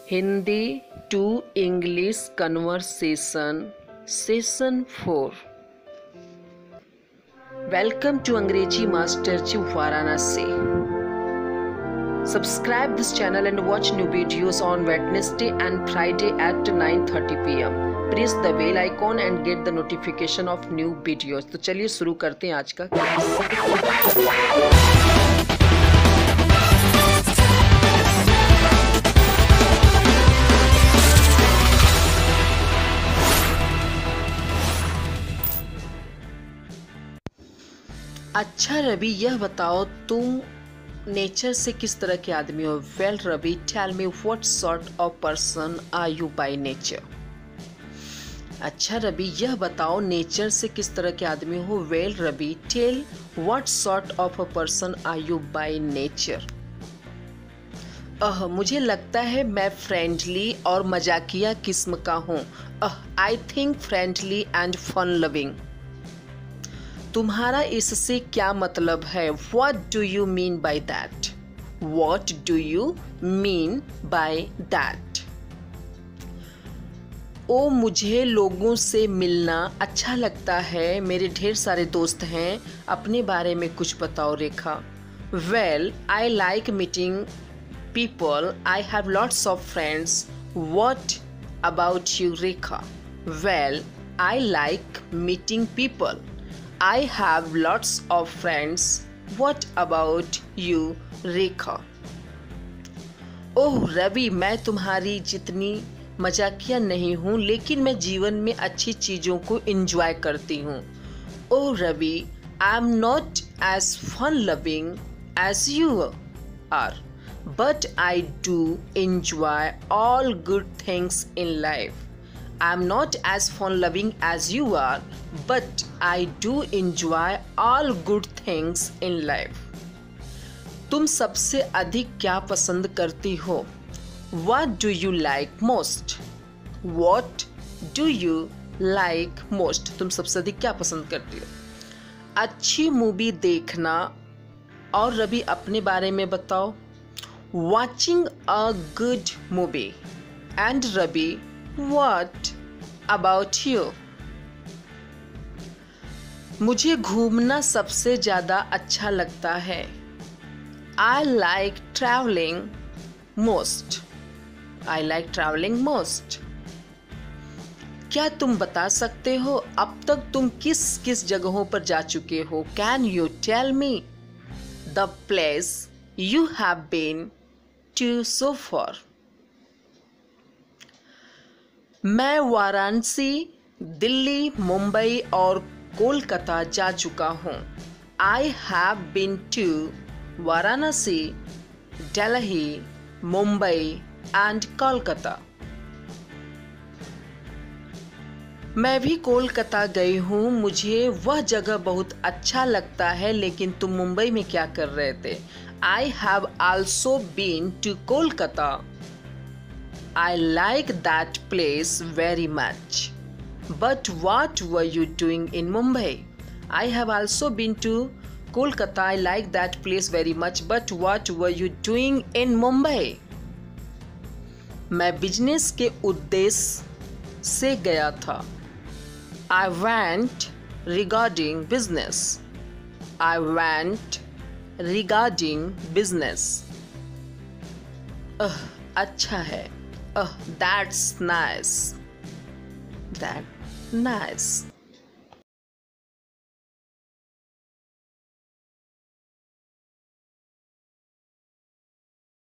Hindi to English conversation session 4। Welcome to Angrezi master ji Varanasi. Subscribe this channel and watch new videos on Wednesday and Friday at 9:30 p.m. Press the bell icon and get the notification of new videos। तो चलिए शुरू करते हैं आज का अच्छा रवि, यह बताओ तुम नेचर से किस तरह के आदमी हो। Well Ravi, tell me what sort of person are you by nature. अच्छा रवि, यह बताओ नेचर से किस तरह के आदमी हो। Well Ravi, tell what sort of a person are you by nature. मुझे लगता है मैं फ्रेंडली और मजाकिया किस्म का हूँ। I think friendly and fun loving. तुम्हारा इससे क्या मतलब है। What do you mean by that? What do you mean by that? ओ, मुझे लोगों से मिलना अच्छा लगता है। मेरे ढेर सारे दोस्त हैं। अपने बारे में कुछ बताओ रेखा। Well, I like meeting people. I have lots of friends. What about you, Rekha? Well, I like meeting people. I have lots of friends. What about you, Rekha? ओह रवि, मैं तुम्हारी जितनी मजाकिया नहीं हूँ, लेकिन मैं जीवन में अच्छी चीज़ों को एंजॉय करती हूँ। Oh Ravi, I am not as fun loving as you are, but I do enjoy all good things in life. I am not as fun-loving as you are, but I do enjoy all good things in life. तुम सबसे अधिक क्या पसंद करती हो। What do you like most? What do you like most? तुम सबसे अधिक क्या पसंद करती हो। अच्छी मूवी देखना। और रवि, अपने बारे में बताओ। Watching a good movie. And Ravi, What about you? मुझे घूमना सबसे ज़्यादा अच्छा लगता है। I like traveling most. I like traveling most. क्या तुम बता सकते हो अब तक तुम किस किस जगहों पर जा चुके हो। Can you tell me the place you have been to so far? मैं वाराणसी, दिल्ली, मुंबई और कोलकाता जा चुका हूँ। I have been to Varanasi, Delhi, Mumbai and Kolkata. मैं भी कोलकाता गई हूँ। मुझे वह जगह बहुत अच्छा लगता है, लेकिन तुम मुंबई में क्या कर रहे थे। I have also been to Kolkata. I like that place very much. But what were you doing in Mumbai? I have also been to Kolkata. I like that place very much. But what were you doing in Mumbai? मैं business के उद्देश्य से गया था। I went regarding business. I went regarding business. अच्छा है। That's nice. That's nice.